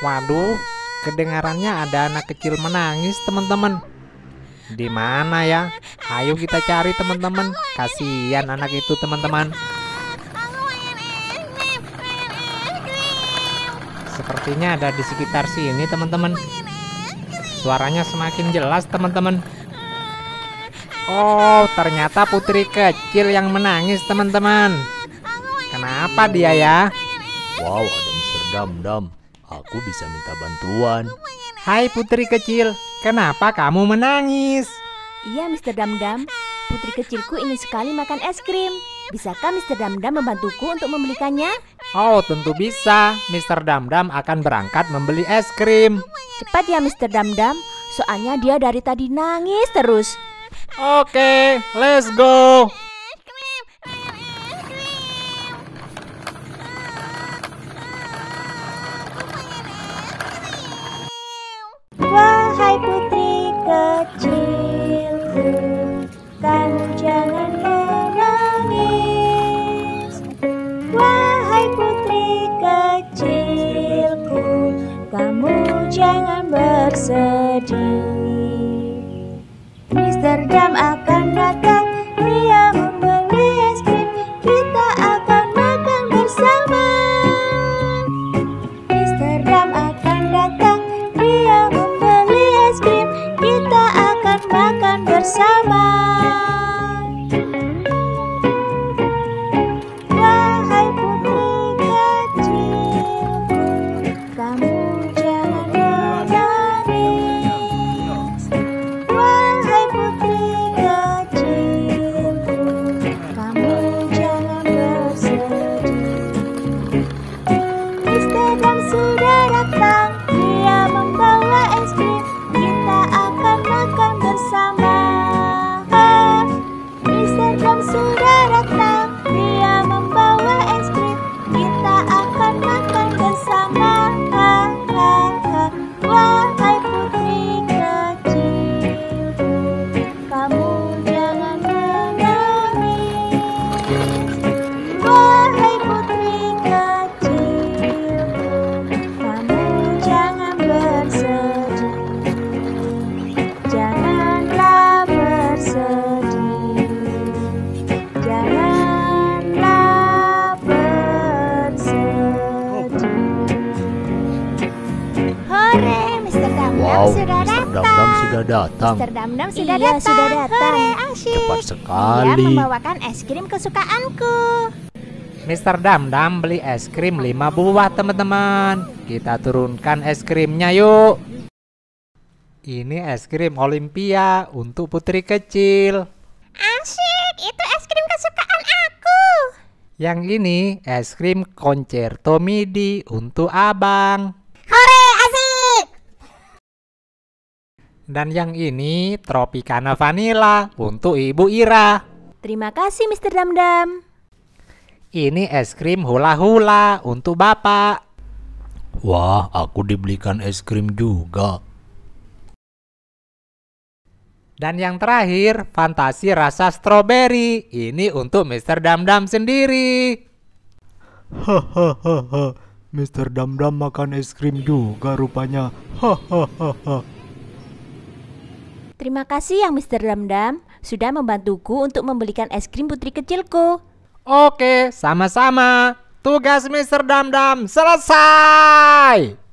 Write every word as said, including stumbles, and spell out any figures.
Waduh, kedengarannya ada anak kecil menangis, teman-teman. Di mana ya? Ayo kita cari, teman-teman. Kasihan anak itu, teman-teman. Sepertinya ada di sekitar sini, teman-teman. Suaranya semakin jelas, teman-teman. Oh, ternyata putri kecil yang menangis, teman-teman. Kenapa dia ya? Wow, ada mister Damdam. Aku bisa minta bantuan. Hai putri kecil, kenapa kamu menangis? Iya mister Damdam, putri kecilku ingin sekali makan es krim. Bisakah mister Damdam membantuku untuk membelikannya? Oh, tentu bisa. mister Damdam akan berangkat membeli es krim. Cepat ya mister Damdam, soalnya dia dari tadi nangis terus. Oke, let's go. Wahai putri kecilku, kamu jangan menangis. Wahai putri kecilku, kamu jangan bersedih. mister Dam akan datang, dia membeli es krim, kita akan makan bersama. mister Dam akan datang, dia membeli es krim, kita akan makan bersama. Wahai putri kecilku, kamu jangan menangis. Wahai putri kecilku, kamu jangan bersedih. mister Dam sudah datang, dia membawa es krim, kita akan makan bersama. mister Dam sudah datang, dia membawa es krim, kita akan makan bersama. Wahai putri kecilku, kamu jangan menangis. Wahai putri kecilku, kamu jangan bersedih. Janganlah bersedih. Janganlah bersedih. Hore, mister Damdam Wow, sudah mister datang. Damdam sudah datang. mister Damdam sudah Iya, datang. sudah datang. Hore, asyik. Cepat Dia sekali. membawakan es krim kesukaanku. mister Damdam beli es krim lima buah, teman-teman. Kita turunkan es krimnya yuk. Ini es krim Olimpia untuk putri kecil. Asyik, itu es krim kesukaan aku. Yang ini es krim Concerto Midi untuk abang. Hore, asyik. Dan yang ini Tropicana Vanilla untuk ibu Ira. Terima kasih mister Damdam. Ini es krim Hula Hula untuk bapak. Wah, aku dibelikan es krim juga. Dan yang terakhir, fantasi rasa stroberi. Ini untuk mister Damdam sendiri. Hahaha, mister Damdam makan es krim juga rupanya. Hahaha. Terima kasih yang mister Damdam sudah membantuku untuk membelikan es krim putri kecilku. Oke, sama-sama. Tugas mister Damdam selesai.